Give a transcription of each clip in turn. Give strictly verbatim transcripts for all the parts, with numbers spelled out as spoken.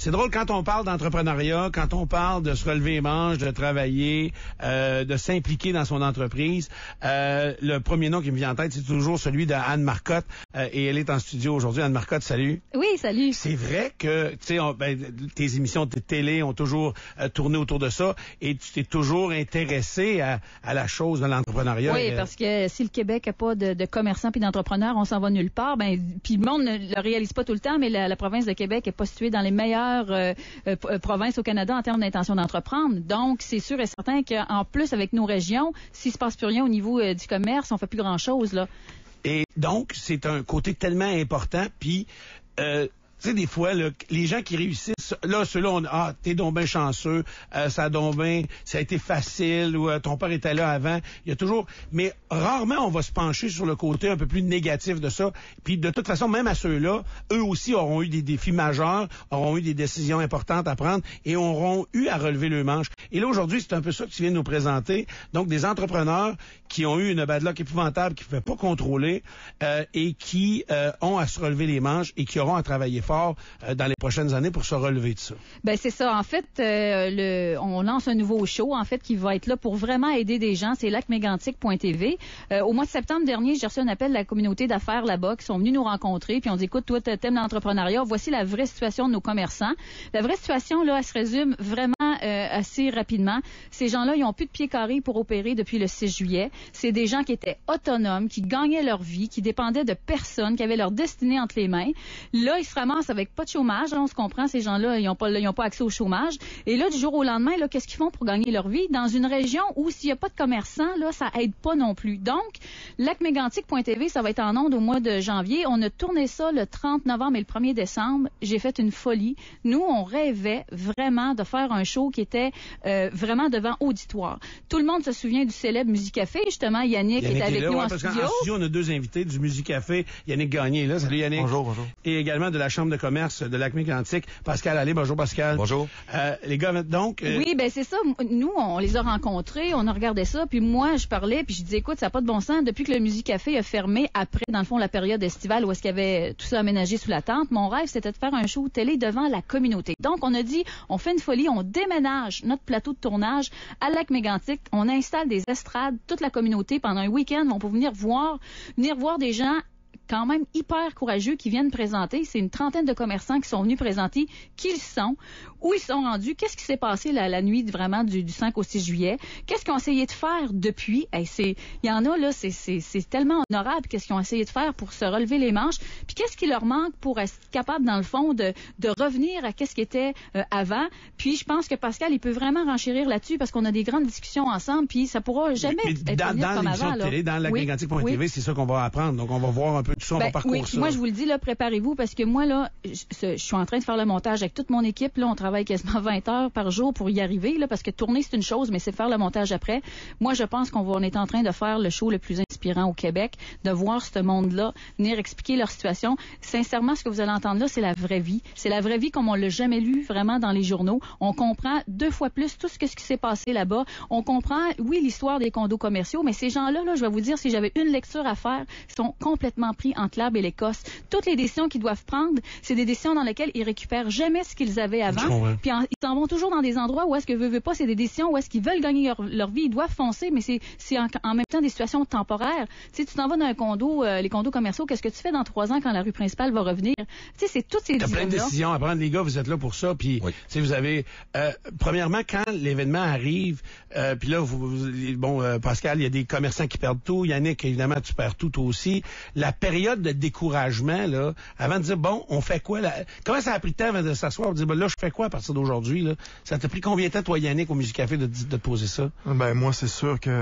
c'est drôle quand on parle d'entrepreneuriat, quand on parle de se relever les manches, de travailler, euh, de s'impliquer dans son entreprise. Euh, le premier nom qui me vient en tête, c'est toujours celui d'Anne Marcotte, euh, et elle est en studio aujourd'hui. Anne Marcotte, salut. Oui, salut. C'est vrai que, tu sais, ben, tes émissions de télé ont toujours euh, tourné autour de ça, et tu t'es toujours intéressé à, à la chose de l'entrepreneuriat. Oui, euh, parce que si le Québec n'a pas de, de commerçants puis d'entrepreneurs, on s'en va nulle part. Ben, puis le monde ne le réalise pas tout le temps, mais la, la province de Québec est pas située dans les meilleures euh, euh, provinces au Canada en termes d'intention d'entreprendre. Donc, c'est sûr et certain qu'en plus, avec nos régions, s'il se passe plus rien au niveau euh, du commerce, on fait plus grand-chose, là. Et donc, c'est un côté tellement important, puis... Euh, tu sais, des fois, là, les gens qui réussissent, là, ceux-là, on, ah, t'es donc bien chanceux, euh, ça a donc bien, ça a été facile, ou euh, ton père était là avant. Il y a toujours, mais rarement on va se pencher sur le côté un peu plus négatif de ça. Puis de toute façon, même à ceux-là, eux aussi auront eu des défis majeurs, auront eu des décisions importantes à prendre et auront eu à relever le manche. Et là, aujourd'hui, c'est un peu ça que tu viens de nous présenter. Donc, des entrepreneurs qui ont eu une bad luck épouvantable, qui ne pouvaient pas contrôler, euh, et qui euh, ont à se relever les manches et qui auront à travailler fort euh, dans les prochaines années pour se relever de ça. Ben c'est ça. En fait, euh, le, on lance un nouveau show, en fait, qui va être là pour vraiment aider des gens. C'est lac mégantic point t v. Euh, au mois de septembre dernier, j'ai reçu un appel de la communauté d'affaires là-bas qui sont venus nous rencontrer, puis on dit, écoute, toi, t'aimes l'entrepreneuriat, voici la vraie situation de nos commerçants. La vraie situation, là, elle se résume vraiment euh, assez rapidement. Ces gens-là, ils ont plus de pieds carrés pour opérer depuis le six juillet. C'est des gens qui étaient autonomes, qui gagnaient leur vie, qui dépendaient de personne, qui avaient leur destinée entre les mains. Là, ils se ramassent avec pas de chômage. Hein, on se comprend, ces gens-là, ils n'ont pas, ils ont pas accès au chômage. Et là, du jour au lendemain, là, qu'est-ce qu'ils font pour gagner leur vie? Dans une région où s'il n'y a pas de commerçants, là, ça aide pas non plus. Donc, lac mégantic point t v, ça va être en ondes au mois de janvier. On a tourné ça le trente novembre et le premier décembre. J'ai fait une folie. Nous, on rêvait vraiment de faire un show qui était euh, vraiment devant auditoire. Tout le monde se souvient du célèbre Musicafé. Justement, Yannick, Yannick est avec est là, nous ouais, en parce studio. qu'en studio, on a deux invités du Musicafé. Yannick Gagné est là. Salut Yannick. Bonjour, bonjour. Et également de la Chambre de commerce de Lac-Mégantic, Pascal Allais. Bonjour Pascal. Bonjour. Euh, les gars, donc... Euh... Oui, ben c'est ça. Nous, on les a rencontrés, on a regardé ça, puis moi, je parlais, puis je disais, écoute, ça n'a pas de bon sens. Depuis que le Musicafé a fermé, après, dans le fond, la période estivale où est-ce qu'il y avait tout ça aménagé sous la tente, mon rêve, c'était de faire un show télé devant la communauté. Donc, on a dit, on fait une folie, on déménage notre plateau de tournage à Lac-Mégantic, on installe des estrades, toute la communauté, pendant un week-end, on peut venir voir, venir voir des gens quand même hyper courageux qui viennent présenter. C'est une trentaine de commerçants qui sont venus présenter qui ils sont, où ils sont rendus, qu'est-ce qui s'est passé la, la nuit vraiment du, du cinq au six juillet, qu'est-ce qu'ils ont essayé de faire depuis. Hey, c'est, il y en a là, c'est, c'est, c'est tellement honorable qu'est-ce qu'ils ont essayé de faire pour se relever les manches, puis qu'est-ce qui leur manque pour être capable dans le fond de, de revenir à qu'est-ce qui était euh, avant. Puis je pense que Pascal, il peut vraiment renchérir là-dessus parce qu'on a des grandes discussions ensemble, puis ça pourra jamais mais, mais être dans, dans comme l'émission avant. de télé, dans lac mégantic point t v, oui, oui. c'est ça qu'on va apprendre. Donc on va voir un peu tout ça, on ben, va parcourir oui, ça. Moi, je vous le dis, là, préparez-vous, parce que moi, là, je, je suis en train de faire le montage avec toute mon équipe. Là, on travaille quasiment vingt heures par jour pour y arriver, là, parce que tourner, c'est une chose, mais c'est faire le montage après. Moi, je pense qu'on va, on est en train de faire le show le plus inspirant au Québec, de voir ce monde-là, venir expliquer leur situation. Sincèrement, ce que vous allez entendre là, c'est la vraie vie. C'est la vraie vie comme on l'a jamais lu vraiment dans les journaux. On comprend deux fois plus tout ce, que, ce qui s'est passé là-bas. On comprend, oui, l'histoire des condos commerciaux, mais ces gens-là, là, je vais vous dire, si j'avais une lecture à faire, ils sont complètement pris entre l'arbre et l'Écosse. Toutes les décisions qu'ils doivent prendre, c'est des décisions dans lesquelles ils récupèrent jamais ce qu'ils avaient avant. Puis en, ils s'en vont toujours dans des endroits où est-ce que veut, veut pas, c'est des décisions où est-ce qu'ils veulent gagner leur, leur vie, ils doivent foncer, mais c'est, c'est en, en même temps des situations temporaires. Tu sais, tu t'en vas dans un condo, euh, les condos commerciaux, qu'est-ce que tu fais dans trois ans quand la rue principale va revenir? Tu sais, c'est toutes ces T'as plein de décisions à prendre, les gars, vous êtes là pour ça, puis oui. tu sais, vous avez, euh, premièrement, quand l'événement arrive, euh, puis là, vous, vous bon, euh, Pascal, il y a des commerçants qui perdent tout, Yannick, évidemment, tu perds tout toi aussi. La période de découragement, là, avant de dire, bon, on fait quoi, là? Comment ça a pris de temps avant de s'asseoir et de dire, ben là, je fais quoi à partir d'aujourd'hui, là? Ça t'a pris combien de temps, toi, Yannick, au Musicafé, de, de te poser ça? Ben, moi, c'est sûr que,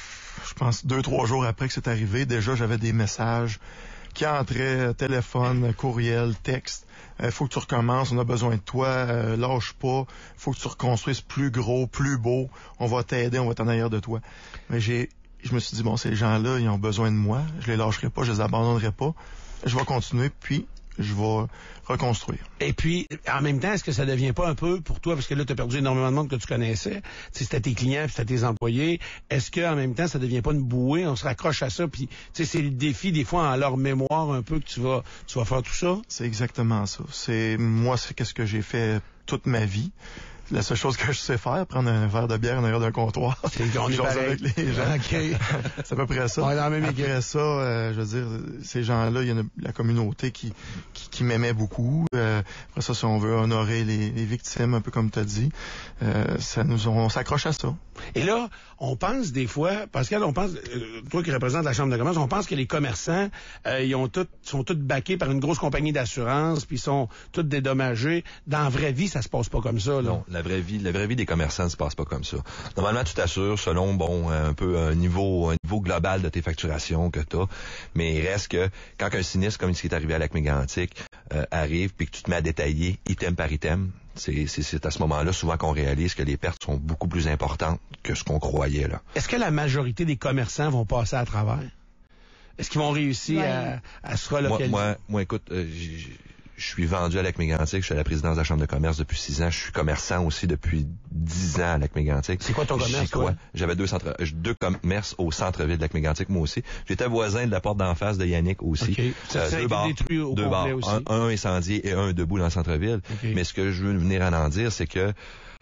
je pense, deux, trois jours après que c'est arrivé, déjà, j'avais des messages qui entraient, téléphone, courriel, texte. Euh, faut que tu recommences, on a besoin de toi, euh, lâche pas, faut que tu reconstruises plus gros, plus beau, on va t'aider, on va être en arrière de toi. Mais j'ai, je me suis dit, bon, ces gens-là, ils ont besoin de moi, je les lâcherai pas, je les abandonnerai pas, je vais continuer, puis je vais reconstruire. Et puis, en même temps, est-ce que ça devient pas un peu pour toi, parce que là, tu as perdu énormément de monde que tu connaissais, c'était tes clients, puis c'était tes employés, est-ce que en même temps, ça devient pas une bouée, on se raccroche à ça, puis c'est le défi, des fois, en leur mémoire un peu, que tu vas, tu vas faire tout ça? C'est exactement ça. C'est moi, c'est qu'est-ce que j'ai fait toute ma vie. La seule chose que je sais faire, prendre un verre de bière en arrière d'un comptoir. C'est qu'on est pareil. Avec les gens. Okay. C'est à peu près ça. On est dans la même Après équipe. ça, euh, je veux dire, ces gens-là, il y en a la communauté qui, qui, qui m'aimait beaucoup. Euh, après ça, si on veut honorer les, les victimes, un peu comme tu as dit, euh, ça nous on s'accroche à ça. Et là, on pense des fois, Pascal, on pense, euh, toi qui représentes la Chambre de commerce, on pense que les commerçants, euh, ils ont tout, sont tous backés par une grosse compagnie d'assurance, puis ils sont tous dédommagés. Dans la vraie vie, ça se passe pas comme ça, là. Non, la vraie vie, la vraie vie des commerçants ne se passe pas comme ça. Normalement, tu t'assures selon, bon, un peu un niveau, un niveau global de tes facturations que tu as, mais il reste que quand un sinistre comme ce qui est arrivé à Lac-Mégantic euh, arrive, puis que tu te mets à détailler item par item, c'est, c'est, c'est à ce moment-là souvent qu'on réalise que les pertes sont beaucoup plus importantes que ce qu'on croyait, là. Est-ce que la majorité des commerçants vont passer à travers? Est-ce qu'ils vont réussir ouais. à, à se relocaliser? Moi, moi, moi écoute, euh, je suis vendu à Lac-Mégantic, je suis à la présidence de la Chambre de commerce depuis six ans, je suis commerçant aussi depuis dix ans à Lac-Mégantic. C'est quoi ton commerce, quoi? J'avais deux centres, deux commerces au centre-ville de Lac-Mégantic, moi aussi. J'étais voisin de la porte d'en face de Yannick aussi. Okay. Ça, euh, ça deux a bars, été détruit au deux complet bars, aussi. Un, un incendié et un debout dans le centre-ville. Okay. Mais ce que je veux venir à en dire, c'est que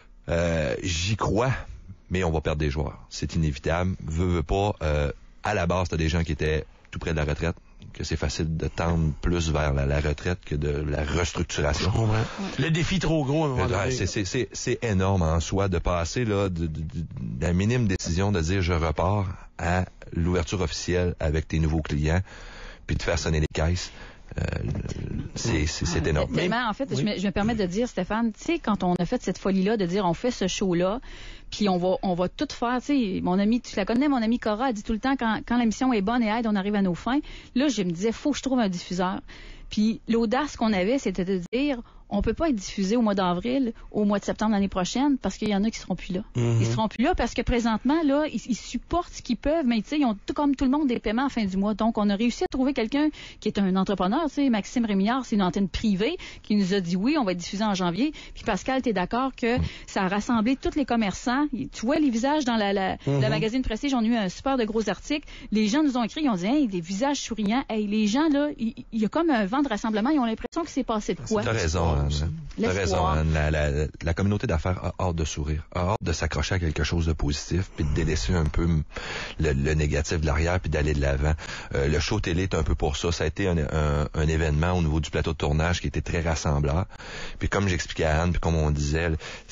euh, j'y crois, mais on va perdre des joueurs. C'est inévitable. Veux, veux pas, euh, à la base, t'as des gens qui étaient tout près de la retraite, que c'est facile de tendre plus vers la, la retraite que de la restructuration. Ouais. Le défi trop gros, à un moment donné. C'est, c'est, c'est, c'est énorme en soi de passer là de, de, de, de la minime décision de dire je repars à l'ouverture officielle avec tes nouveaux clients, puis de faire sonner les caisses. Euh, c'est, c'est, c'est ah, énorme. Tellement, en fait, oui. je, me, je me permets de dire, Stéphane, tu sais, quand on a fait cette folie-là de dire on fait ce show-là, puis on va on va tout faire, tu sais, mon ami, tu la connais, mon ami Cora, elle dit tout le temps, quand, quand l'émission est bonne et aide, on arrive à nos fins. Là, je me disais, faut que je trouve un diffuseur. Puis l'audace qu'on avait, c'était de dire, on peut pas être diffusé au mois d'avril, au mois de septembre l'année prochaine, parce qu'il y en a qui seront plus là. Mm-hmm. Ils seront plus là parce que présentement, là, ils, ils supportent ce qu'ils peuvent, mais tu sais, ils ont tout comme tout le monde des paiements à la fin du mois. Donc, on a réussi à trouver quelqu'un qui est un entrepreneur, tu sais, Maxime Rémillard, c'est une antenne privée, qui nous a dit oui, on va être diffusé en janvier. Puis Pascal, t'es d'accord que ça a rassemblé tous les commerçants. Tu vois les visages dans la, la, mm-hmm. la magazine Prestige, on a eu un super de gros article. Les gens nous ont écrit, ils ont dit, hey, des visages souriants. Hey, les gens, là, il, il y a comme un vent de rassemblement, ils ont l'impression que c'est passé de quoi. T'as raison, Anne. T'as raison, Anne. La, la, la communauté d'affaires a hâte de sourire, a hâte de s'accrocher à quelque chose de positif, puis de délaisser un peu le, le négatif de l'arrière, puis d'aller de l'avant. Euh, le show télé est un peu pour ça. Ça a été un, un, un événement au niveau du plateau de tournage qui était très rassembleur. Puis comme j'expliquais à Anne, puis comme on disait,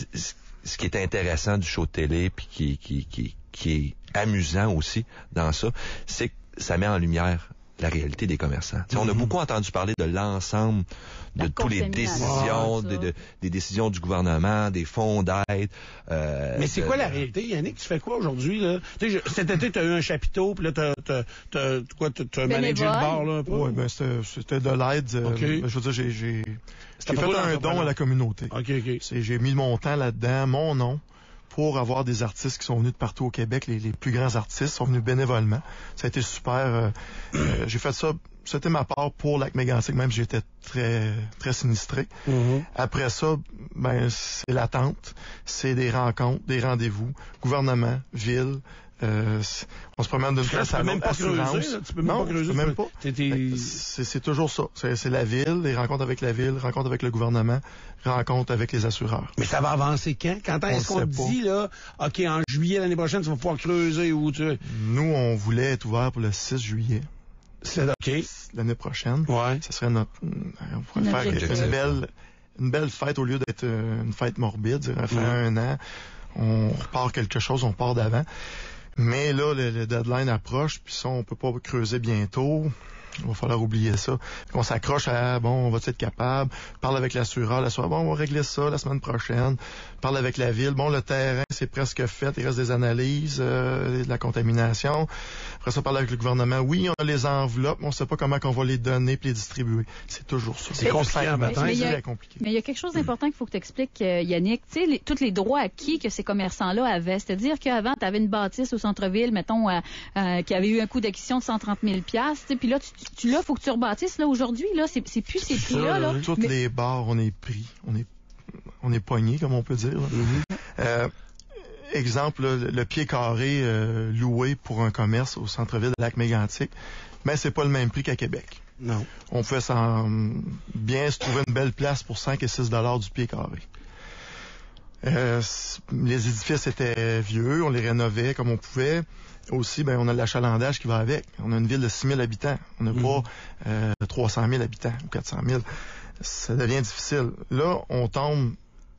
ce qui est intéressant du show de télé, puis qui, qui, qui, qui est amusant aussi dans ça, c'est que ça met en lumière la réalité des commerçants. Mm-hmm. On a beaucoup entendu parler de l'ensemble de la toutes les décisions, de, de, des décisions du gouvernement, des fonds d'aide. Euh, Mais c'est de, quoi la réalité, Yannick? Tu fais quoi aujourd'hui, là? Je, cet été, tu as eu un chapiteau, puis là, tu as managé le bar, là, un peu? Oui, ben, c'était, c'était de l'aide. Okay. Euh, je veux dire, j'ai, j'ai, j'ai fait un don à la communauté. OK, OK. C'est, j'ai mis mon temps là-dedans, mon nom, pour avoir des artistes qui sont venus de partout au Québec. Les, les plus grands artistes sont venus bénévolement. Ça a été super. Euh, euh, j'ai fait ça, c'était ma part pour Lac-Mégantic, même si j'étais très très sinistré. Mm-hmm. Après ça, ben c'est l'attente, c'est des rencontres, des rendez-vous, gouvernement, ville. Euh, on se promène d'une place à l'autre, assurance. Tu peux même non, pas creuser. Tu peux même pas. C'est, c'est toujours ça. C'est, c'est la ville, les rencontres avec la ville, rencontres avec le gouvernement, rencontres avec les assureurs. Mais ça va avancer quand? Quand est-ce qu'on te dit, là, OK, en juillet l'année prochaine, tu vas pouvoir creuser ou tu... Nous, on voulait être ouvert pour le six juillet. C'est OK. L'année prochaine. Ouais. Ça serait notre... On pourrait faire une belle, une belle fête au lieu d'être une fête morbide. Ça fait ouais. un an, on repart quelque chose, on part d'avant. Mais là, le, le deadline approche, puis ça, on peut pas creuser bientôt. Il va falloir oublier ça. On s'accroche à, bon, on va être capable. Parle avec l'assureur. L'assureur, bon, on va régler ça la semaine prochaine. Parle avec la ville. Bon, le terrain, c'est presque fait. Il reste des analyses, euh, de la contamination. Après ça, parle avec le gouvernement. Oui, on a les enveloppes, mais on sait pas comment qu'on va les donner puis les distribuer. C'est toujours ça. C'est compliqué en matin. Mais il y a, mais il y a quelque chose d'important qu'il faut que tu expliques, euh, Yannick. Tu sais, les, tous les droits acquis que ces commerçants-là avaient. C'est-à-dire qu'avant, tu avais une bâtisse au centre-ville, mettons, euh, euh, qui avait eu un coût d'acquisition de cent trente mille dollars. Puis là, tu tu l'as, faut que tu rebâtisses. Là, aujourd'hui, là, c'est, c'est plus ces prix-là. Là. Toutes Mais... les bars, on est pris. On est, on est pogné, comme on peut dire. Mm-hmm. euh, exemple, là, le pied carré euh, loué pour un commerce au centre-ville de Lac-Mégantic, mais c'est pas le même prix qu'à Québec. Non. On pouvait s'en bien se trouver une belle place pour cinq et six dollars du pied carré. Euh, les édifices étaient vieux, on les rénovait comme on pouvait. Aussi, ben, on a l'achalandage qui va avec. On a une ville de six mille habitants. On n'a mmh. pas euh, trois cent mille habitants ou quatre cent mille. Ça devient difficile. Là, on tombe,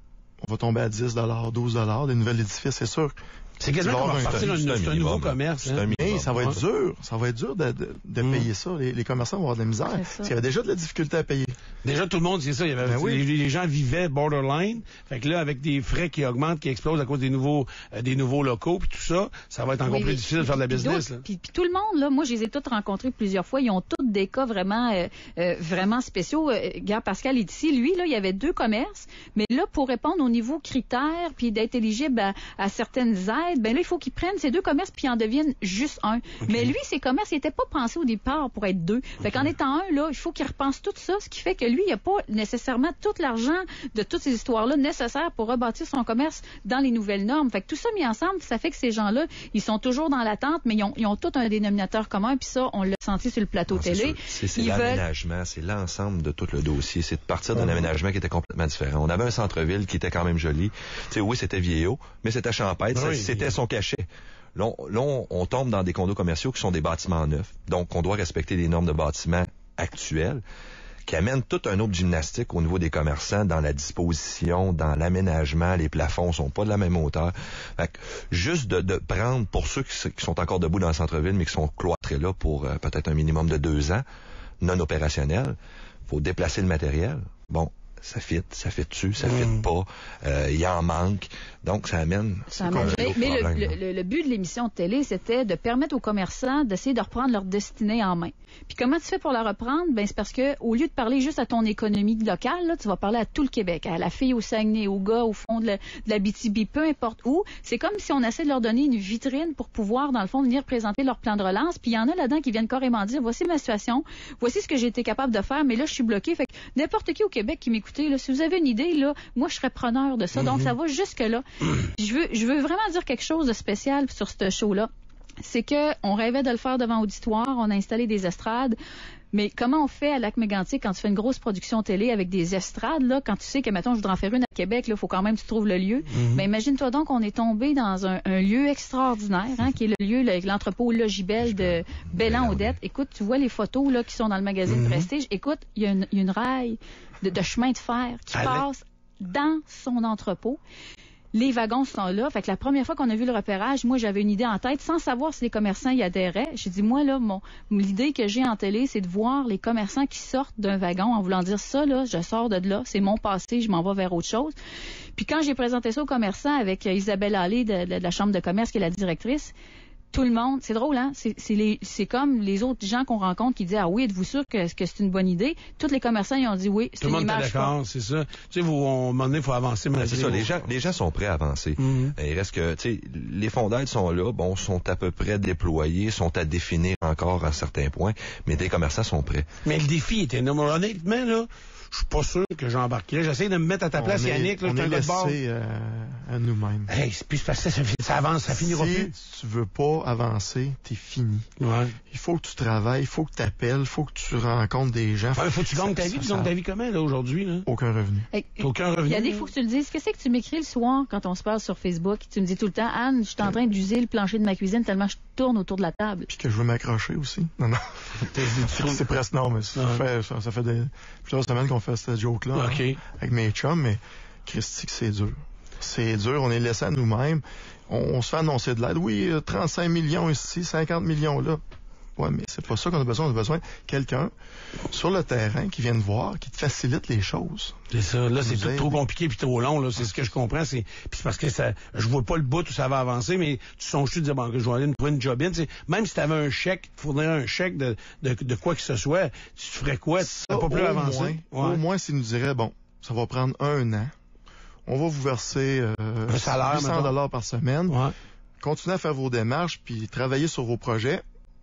on va tomber à dix dollars, douze dollars des nouvelles édifices, c'est sûr. C'est quasiment comme repartir un, un, un nouveau commerce. Hein? Mais ça va être dur. Ça va être dur de, de, de mmh. payer ça. Les, les commerçants vont avoir de la misère. Parce qu'il y avait déjà de la difficulté à payer. Déjà, tout le monde, c'est ça. Il y avait, ben oui. les, les gens vivaient borderline. Fait que là, avec des frais qui augmentent, qui explosent à cause des nouveaux, euh, des nouveaux locaux, puis tout ça, ça va être encore oui, plus oui. difficile de faire de la business. Puis, puis tout le monde, là, moi, je les ai tous rencontrés plusieurs fois. Ils ont tous des cas vraiment, euh, euh, vraiment spéciaux. Euh, Gare Pascal est ici. Lui, là, il y avait deux commerces. Mais là, pour répondre aux niveaux critères, puis d'être éligible à, à certaines aides, ben là, il faut qu'ils prennent ces deux commerces puis en deviennent juste un. Okay. Mais lui, ces commerces, ils n'étaient pas pensés au départ pour être deux. Fait okay. qu'en étant un, là, il faut qu'il repense tout ça, ce qui fait que lui, il n'a pas nécessairement tout l'argent de toutes ces histoires-là nécessaires pour rebâtir son commerce dans les nouvelles normes. Fait que tout ça mis ensemble, ça fait que ces gens-là, ils sont toujours dans l'attente, mais ils ont, ils ont tout un dénominateur commun, puis ça, on l'a senti sur le plateau non, télé. C'est, c'est l'aménagement, veulent... c'est l'ensemble de tout le dossier. C'est de partir d'un mmh. aménagement qui était complètement différent. On avait un centre-ville qui était quand même joli. Tu sais, oui, c'était vieillot, mais c'était champêtre, oui, c'était oui. son cachet. Là on, là, on tombe dans des condos commerciaux qui sont des bâtiments neufs. Donc, on doit respecter les normes de bâtiments actuels qui amènent tout un autre gymnastique au niveau des commerçants dans la disposition, dans l'aménagement. Les plafonds sont pas de la même hauteur. Fait que juste de, de prendre, pour ceux qui, qui sont encore debout dans le centre-ville, mais qui sont cloîtrés là pour euh, peut-être un minimum de deux ans, non opérationnels, faut déplacer le matériel. Bon, ça fit, ça fit dessus, ça mmh. fit pas, il euh, y en manque. Donc, ça amène... Ça amène mais mais le, le, le but de l'émission de télé, c'était de permettre aux commerçants d'essayer de reprendre leur destinée en main. Puis comment tu fais pour la reprendre? Ben c'est parce que au lieu de parler juste à ton économie locale, là, tu vas parler à tout le Québec, à la fille au Saguenay, au gars au fond de la, de la B T B, peu importe où. C'est comme si on essaie de leur donner une vitrine pour pouvoir, dans le fond, venir présenter leur plan de relance. Puis il y en a là-dedans qui viennent carrément dire, voici ma situation, voici ce que j'ai été capable de faire, mais là, je suis bloqué. Fait que n'importe qui au Québec qui m'écoutait, là, si vous avez une idée, là, moi, je serais preneur de ça. Mm-hmm. Donc, ça va jusque-là. Je veux, je veux vraiment dire quelque chose de spécial sur ce show-là. C'est que on rêvait de le faire devant auditoire, on a installé des estrades, mais comment on fait à Lac-Mégantic quand tu fais une grosse production télé avec des estrades, là, quand tu sais que, mettons, je voudrais en faire une à Québec, il faut quand même que tu trouves le lieu. Mm-hmm. Ben, imagine-toi donc qu'on est tombé dans un, un lieu extraordinaire, hein, qui est le lieu, le, l'entrepôt Logibel de Bélan-Odette. Écoute, tu vois les photos là qui sont dans le magazine mm-hmm. Prestige. Écoute, il y a une, une raille de, de chemin de fer qui Allez. passe dans son entrepôt. Les wagons sont là. Fait que la première fois qu'on a vu le repérage, moi, j'avais une idée en tête, sans savoir si les commerçants y adhéraient. J'ai dit, moi, là, mon, l'idée que j'ai en télé, c'est de voir les commerçants qui sortent d'un wagon en voulant dire ça, là, je sors de là, c'est mon passé, je m'en vais vers autre chose. Puis quand j'ai présenté ça aux commerçants avec Isabelle Allé de, de, de la Chambre de commerce, qui est la directrice, tout le monde, c'est drôle, hein? C'est, c'est, les, c'est comme les autres gens qu'on rencontre qui disent, ah oui, êtes-vous sûr que, que c'est une bonne idée? Tous les commerçants, ils ont dit oui, c'est tout une image. Tout le monde est d'accord, forte. C'est ça. Tu sais, vous, on, à un moment donné, il faut avancer. Ben, c'est ça, les gens, les gens sont prêts à avancer. Mm-hmm. Il reste que, tu sais, les fonds d'aide sont là, bon, sont à peu près déployés, sont à définir encore à certains points, mais les commerçants sont prêts. Mais le défi est énorme. Honnêtement, là, je suis pas sûr que j'embarquerai. J'essaie de me mettre à ta place, on Yannick. Là, on je est laissé euh, à nous-mêmes. Hey, c'est plus parce que ça, ça avance, ça finira si plus. Si tu veux pas avancer, t'es fini. Ouais. Il faut que tu travailles, il faut que tu appelles, il faut que tu rencontres des gens. Il ouais, faut que tu gagnes ta vie. Tu gagnes ta vie comment, là, aujourd'hui? Là? Aucun revenu. Hey, aucun revenu. Il y a des fois que tu le dises. Qu'est-ce que tu m'écris le soir quand on se parle sur Facebook? Tu me dis tout le temps, Anne, je suis en train d'user le plancher de ma cuisine tellement je tourne autour de la table. Puis que je veux m'accrocher aussi. Non, non. C'est presque non, mais ça, ouais. fait, ça, ça fait des, plusieurs semaines qu'on fait cette joke-là. Okay. Hein, avec mes chums, mais Christy, c'est dur. C'est dur, on est laissé à nous-mêmes. On, on se fait annoncer de l'aide. Oui, trente-cinq millions ici, cinquante millions là. Ouais, mais c'est pas ça qu'on a besoin. On a besoin de quelqu'un sur le terrain qui vienne voir, qui te facilite les choses. C'est ça. Là, c'est tout trop compliqué puis trop long. Là, c'est ce que je comprends. C'est puis c'est parce que ça, je vois pas le bout où ça va avancer, mais tu songes-tu de dire bon, que je vais aller me trouver une job in. Même si tu avais un chèque, il faudrait un chèque de, de de quoi que ce soit. Tu ferais quoi? Tu serais pas plus avancé. Moins, ouais. Au moins, s'ils nous diraient bon, ça va prendre un an. On va vous verser euh, un salaire, huit cents dollars par semaine. Ouais. Continuez à faire vos démarches puis travailler sur vos projets.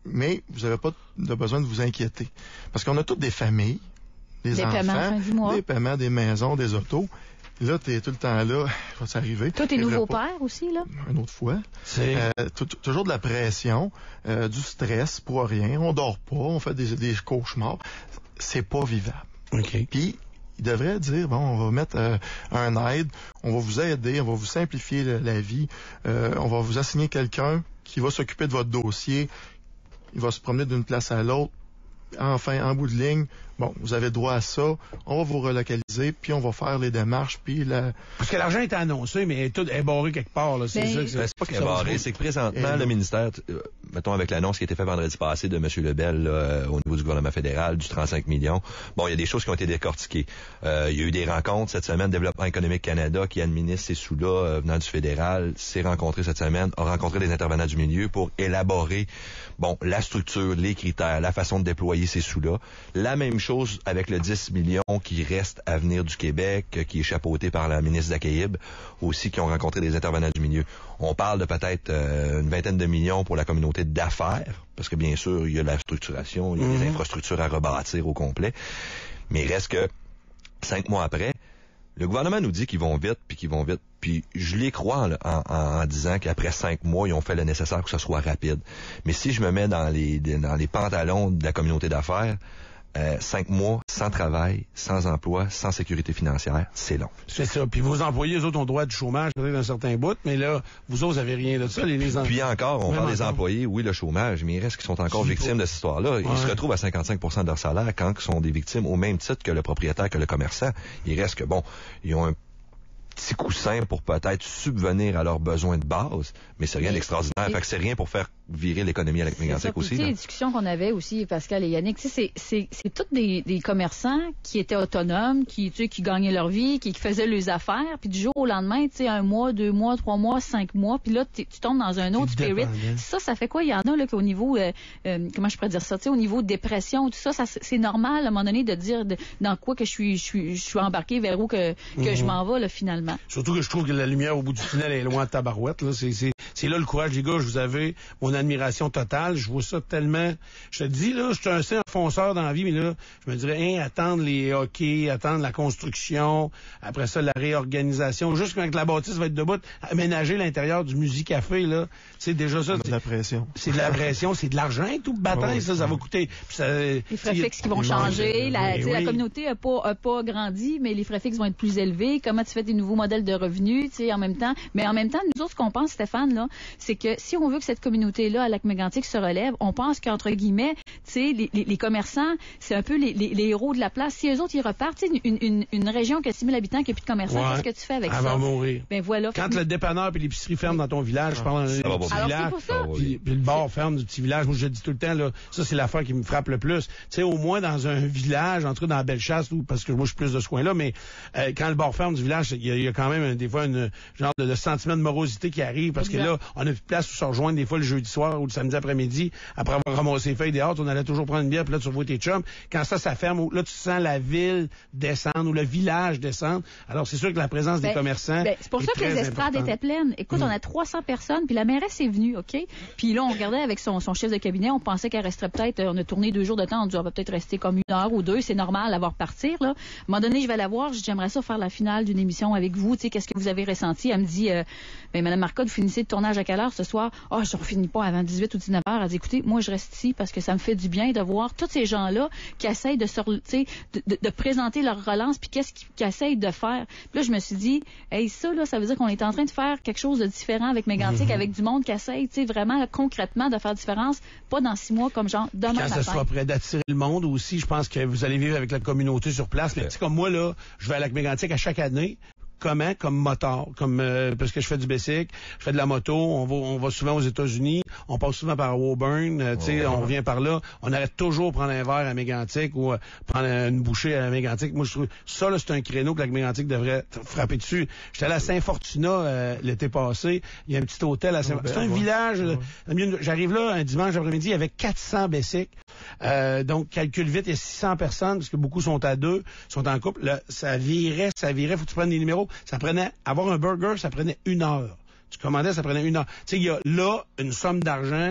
mais vous n'avez pas de besoin de vous inquiéter. Parce qu'on a toutes des familles, des, des enfants, paiements fin du mois. des paiements, des maisons, des autos. Là, t'es tout le temps là, va s'arriver. Toi, t'es nouveau père aussi, là? Une autre fois. C'est... Euh, toujours de la pression, euh, du stress pour rien. On dort pas, on fait des, des cauchemars. C'est pas vivable. OK. Puis, il devrait dire, bon, on va mettre euh, un aide, on va vous aider, on va vous simplifier la, la vie, euh, on va vous assigner quelqu'un qui va s'occuper de votre dossier, il va se promener d'une place à l'autre. Enfin, en bout de ligne, bon, vous avez droit à ça, on va vous relocaliser, puis on va faire les démarches, puis la... Parce que l'argent est annoncé, mais tout est barré quelque part, là. C'est Ben, ça que Ben, c'est pas qu'il est barré, c'est que présentement, Et le ministère, euh, mettons avec l'annonce qui a été faite vendredi passé de M. Lebel là, euh, au niveau du gouvernement fédéral, du trente-cinq millions, bon, il y a des choses qui ont été décortiquées. Euh, il y a eu des rencontres cette semaine, Développement économique Canada, qui administre ces sous-là euh, venant du fédéral, s'est rencontré cette semaine, a rencontré les intervenants du milieu pour élaborer, bon, la structure, les critères, la façon de déployer ces sous-là. La même chose avec le dix millions qui reste à venir du Québec, euh, qui est chapeauté par la ministre Zakaïb, aussi qui ont rencontré des intervenants du milieu. On parle de peut-être euh, une vingtaine de millions pour la communauté d'affaires, parce que bien sûr, il y a la structuration, il y a des infrastructures à rebâtir au complet. Mais il reste que cinq mois après, le gouvernement nous dit qu'ils vont vite, puis qu'ils vont vite. Puis je les crois en, en, en disant qu'après cinq mois, ils ont fait le nécessaire pour que ce soit rapide. Mais si je me mets dans les, dans les pantalons de la communauté d'affaires, Euh, cinq mois sans travail, sans emploi, sans sécurité financière, c'est long. C'est ça. Puis vos employés, eux autres, ont droit du chômage peut-être d'un certain bout, mais là, vous autres, vous avez rien de ça. Les, les Puis encore, on Même parle des encore. employés, oui, le chômage, mais il reste qu'ils sont encore Qui victimes pas. de cette histoire-là. Ils Ouais. se retrouvent à cinquante-cinq pour cent de leur salaire quand ils sont des victimes au même titre que le propriétaire, que le commerçant. Il reste que, bon, ils ont un petit coussin pour peut-être subvenir à leurs besoins de base, mais c'est rien Mais- d'extraordinaire. et- Fait que c'est rien pour faire virer l'économie à la C'est ça. mégantique Puis, aussi. tu sais, là. les discussions qu'on avait aussi, Pascal et Yannick, tu sais, c'est, c'est, c'est tous des, des commerçants qui étaient autonomes, qui, tu sais, qui gagnaient leur vie, qui, qui faisaient leurs affaires, puis du jour au lendemain, tu sais, un mois, deux mois, trois mois, cinq mois, puis là, tu tombes dans un autre T'es spirit. dépendant. Ça, ça fait quoi? Il y en a, là, qu'au niveau, euh, euh, comment je pourrais dire ça, tu sais, au niveau dépression, tout ça, ça, c'est normal, à un moment donné, de dire de- dans quoi que je suis, je suis, je suis embarqué, vers où que, que je m'en vais, là, finalement. Surtout que je trouve que la lumière au bout du tunnel est loin de tabarouette. Là. C'est, c'est, c'est là le courage des gars, je vous avais mon admiration totale. Je vois ça tellement... Je te dis, là, je suis un saint fonceur dans la vie, mais là, je me dirais, hein, attendre les hockey, attendre la construction, après ça, la réorganisation, juste quand la bâtisse va être debout, aménager l'intérieur du Musicafé, là, c'est déjà ça. de la pression. C'est de la pression, c'est de l'argent, tout bataille, Oui, ça, ça va oui. coûter. Puis ça, Les frais fixes qui vont Oui, changer, la, oui, tu sais, la oui. communauté n'a pas, a pas grandi, mais les frais fixes vont être plus élevés. Comment tu fais des nouveaux modèles de revenus, tu sais, en même temps. Mais en même temps, nous autres, ce qu'on pense, Stéphane, là, c'est que si on veut que cette communauté-là, à Lac-Mégantic, se relève, on pense qu'entre guillemets, tu sais, les, les, les commerçants, c'est un peu les, les, les héros de la place. Si eux autres, ils repartent, tu sais, une, une, une région qui a six mille habitants, qui n'a plus de commerçants, Ouais. qu'est-ce que tu fais avec Elle ça? va mourir. Ben voilà. Quand le dépanneur et l'épicerie ferment dans ton village, je parle d'un va pas petit bien. Alors, village, c'est pour ça. Ça va puis, bien. puis le bar ferme du petit village. Moi, je le dis tout le temps, là, ça, c'est l'affaire qui me frappe le plus. Tu sais, au moins dans un village, en tout cas dans la Bellechasse, ou parce que moi, je suis plus de ce coin-là, mais euh, quand le bar ferme du village, il y, a- il y a quand même euh, des fois une genre de, de sentiment de morosité qui arrive, parce Exact. que là, on a plus de place pour se rejoindre des fois le jeudi soir ou le samedi après-midi, après avoir ramassé les feuilles dehors, on allait toujours prendre une bière, puis là, tu revois tes chums. Quand ça, ça ferme, là, tu sens la ville descendre ou le village descendre. Alors, c'est sûr que la présence des Ben, commerçants ben, c'est pour est ça que les très estrades importante. étaient pleines. Écoute, on a trois cents personnes, puis la mairesse est venue, OK? Puis là, on regardait avec son, son chef de cabinet, on pensait qu'elle resterait peut-être, euh, on a tourné deux jours de temps, on dit, elle va peut-être rester comme une heure ou deux, c'est normal, la voir partir, là. À un moment donné, je vais la voir, je dis, j'aimerais ça faire la finale d'une émission avec vous, tu sais, qu'est-ce que vous avez ressenti? Elle me dit, euh, ben, Madame Marcotte, vous finissez le tournage à quelle heure ce soir? Ah, oh, je ne finis pas avant dix-huit ou dix-neuf heures. Elle dit, écoutez, moi, je reste ici parce que ça me fait du bien de voir tous ces gens-là qui essayent de, se, tu sais, de, de, de présenter leur relance, puis qu'est-ce qu'ils, qu'ils essayent de faire. Puis là, je me suis dit, hey, ça, là, ça veut dire qu'on est en train de faire quelque chose de différent avec Mégantic, avec du monde qui essaye, tu sais, vraiment, là, concrètement, de faire différence, pas dans six mois, comme genre, demain Quand ça matin. sera prêt d'attirer le monde aussi, je pense que vous allez vivre avec la communauté sur place. Mais tu sais, comme moi, là, je vais à Lac-Mégantic à chaque année. Comment? Comme motard. Comme, euh, parce que je fais du bicycle, je fais de la moto, on va, on va souvent aux États-Unis, on passe souvent par Woburn, euh, tu sais, Oh. on revient par là. On arrête toujours prendre un verre à Mégantic ou euh, prendre une bouchée à Mégantic. Moi, je trouve, ça, là, c'est un créneau que la Mégantic devrait t- frapper dessus. J'étais allé à Saint-Fortuna euh, l'été passé. Il y a un petit hôtel à Saint-Fortuna. ben, C'est un ouais. village. Ouais. euh, J'arrive là un dimanche après-midi avec quatre cents bicycles. Euh, donc, calcule vite, il y a six cents personnes, parce que beaucoup sont à deux, sont en couple. Là, ça virait, ça virait, faut que tu prennes les numéros. Ça prenait, avoir un burger, ça prenait une heure. Tu commandais, ça prenait une heure. Tu sais, il y a là une somme d'argent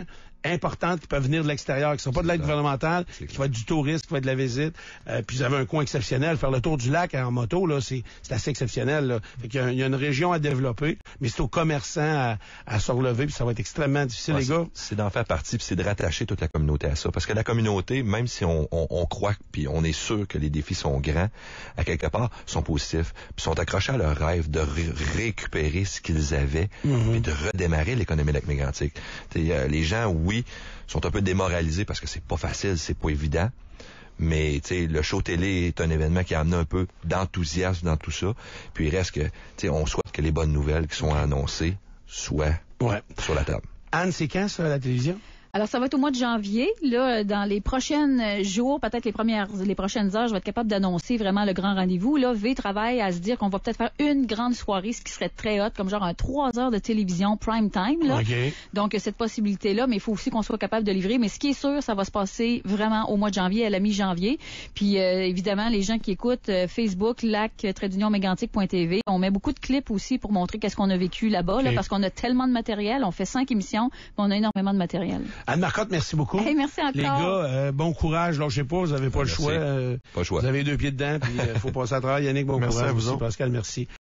importantes qui peuvent venir de l'extérieur, qui ne sont pas de l'aide gouvernementale, qui vont être du tourisme, qui vont être de la visite. Euh, puis vous avez un coin exceptionnel. Faire le tour du lac en moto, là, c'est, c'est assez exceptionnel. Là. Fait qu'il y a, il y a une région à développer, mais c'est aux commerçants à, à se relever, puis ça va être extrêmement difficile, ouais, les gars. C'est, c'est d'en faire partie, puis c'est de rattacher toute la communauté à ça. Parce que la communauté, même si on, on, on croit, puis on est sûr que les défis sont grands, à quelque part, sont positifs, puis sont accrochés à leur rêve de ré- récupérer ce qu'ils avaient, Mm-hmm. et de redémarrer l'économie de Lac-Mégantic. Euh, les gens, oui, sont un peu démoralisés parce que c'est pas facile, c'est pas évident. Mais le show télé est un événement qui a amené un peu d'enthousiasme dans tout ça. Puis il reste que, on souhaite que les bonnes nouvelles qui sont annoncées soient ouais. sur la table. Anne, c'est quand ça, la télévision? Alors, ça va être au mois de janvier. Là, dans les prochains jours, peut-être les premières, les prochaines heures, je vais être capable d'annoncer vraiment le grand rendez-vous. Là, V travaille à se dire qu'on va peut-être faire une grande soirée, ce qui serait très hot, comme genre un trois heures de télévision prime time. Là. Okay. Donc, cette possibilité-là, mais il faut aussi qu'on soit capable de livrer. Mais ce qui est sûr, ça va se passer vraiment au mois de janvier, à la mi-janvier. Puis, euh, évidemment, les gens qui écoutent euh, Facebook, lac trait mégantic point t v, on met beaucoup de clips aussi pour montrer qu'est-ce qu'on a vécu là-bas, okay. là, parce qu'on a tellement de matériel. On fait cinq émissions, mais on a énormément de matériel. Anne Marcotte, merci beaucoup. Hey, merci encore. Les gars, euh, bon courage. Là, je sais pas, vous avez pas le choix. Euh, pas le choix. Vous avez deux pieds dedans, puis il euh, faut passer à travers. Yannick, bon merci courage. À vous aussi, Pascal, merci.